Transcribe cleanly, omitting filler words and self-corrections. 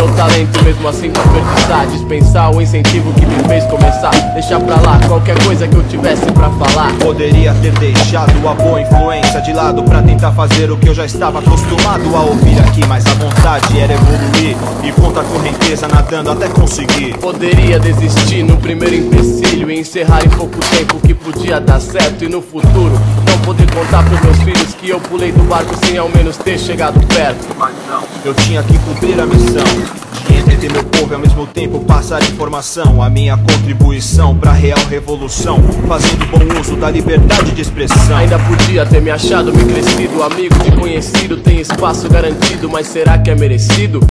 meu talento, mesmo assim desperdiçar, dispensar o incentivo que me fez começar. Deixar pra lá qualquer coisa que eu tivesse pra falar. Poderia ter deixado a boa influência de lado pra tentar fazer o que eu já estava acostumado a ouvir aqui, mas a vontade era evoluir e contra a correnteza nadando até conseguir. Poderia desistir no primeiro empecilho e encerrar em pouco tempo o que podia dar certo, e no futuro não poder contar pros meus filhos que eu pulei do barco sem ao menos ter chegado perto. Mas não, eu tinha que cumprir a missão de entreter meu povo e ao mesmo tempo passar informação. A minha contribuição pra real revolução, fazendo bom uso da liberdade de expressão. Ainda podia ter me achado, me crescido, amigo de conhecido, tem espaço garantido, mas será que é merecido?